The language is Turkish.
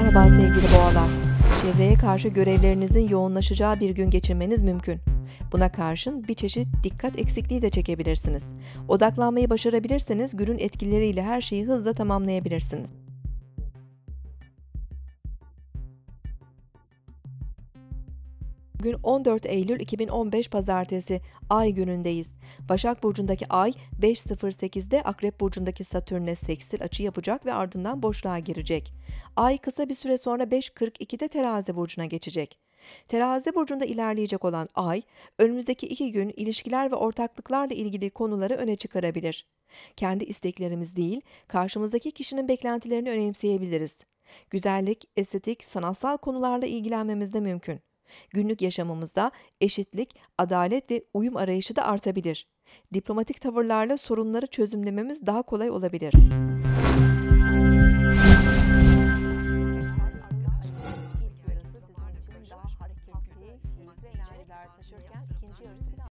Merhaba sevgili boğalar. Çevreye karşı görevlerinizin yoğunlaşacağı bir gün geçirmeniz mümkün. Buna karşın bir çeşit dikkat eksikliği de çekebilirsiniz. Odaklanmayı başarabilirseniz günün etkileriyle her şeyi hızla tamamlayabilirsiniz. Bugün 14 Eylül 2015 Pazartesi, Ay günündeyiz. Başak Burcu'ndaki Ay 5.08'de Akrep Burcu'ndaki Satürn'e seksil açı yapacak ve ardından boşluğa girecek. Ay kısa bir süre sonra 5.42'de Terazi Burcu'na geçecek. Terazi Burcu'nda ilerleyecek olan Ay, önümüzdeki 2 gün ilişkiler ve ortaklıklarla ilgili konuları öne çıkarabilir. Kendi isteklerimiz değil, karşımızdaki kişinin beklentilerini önemseyebiliriz. Güzellik, estetik, sanatsal konularla ilgilenmemiz de mümkün. Günlük yaşamımızda eşitlik, adalet ve uyum arayışı da artabilir. Diplomatik tavırlarla sorunları çözümlememiz daha kolay olabilir. İlk yarısı sizin için daha hareketli, keyifli enerjiler taşırken ikinci yarısı